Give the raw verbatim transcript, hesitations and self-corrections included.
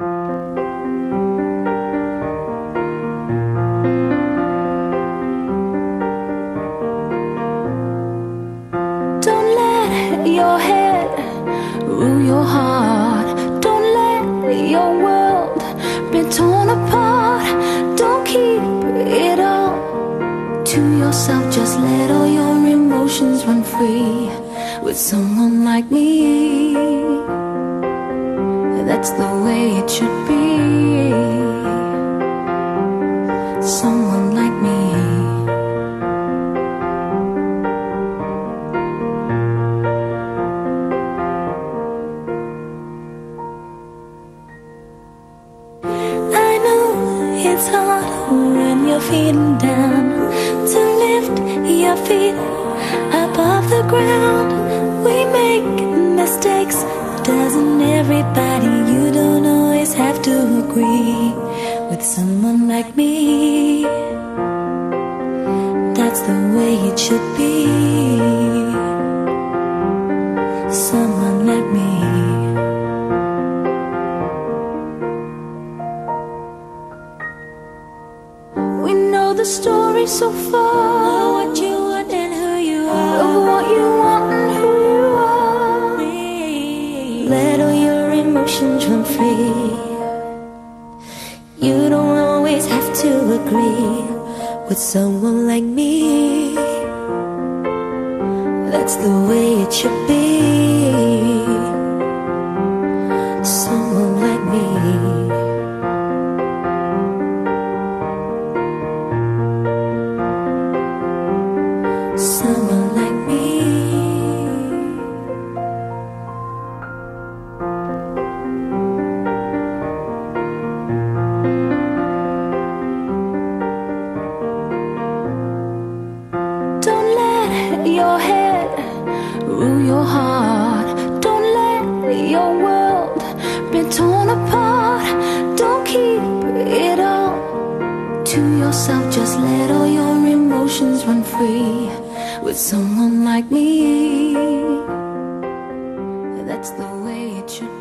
Don't let your head rule your heart. Don't let your world be torn apart. Don't keep it all to yourself. Just let all your emotions run free with someone like me. That's the way it should be. Someone like me. I know it's hard when you're feeling down to lift your feet above the ground. We make mistakes, doesn't everybody? You don't always have to agree with someone like me. That's the way it should be. Someone like me. We know the story so far, what you want and who you are, of what you want and who you are. Let all your emotions run free. You don't always have to agree with someone like me. That's the way it should be. Someone like me. Someone like me. Don't let your head rule your heart. Don't let your world be torn apart. Don't keep it all to yourself. Just let all your emotions run free with someone like me. That's the way it should be.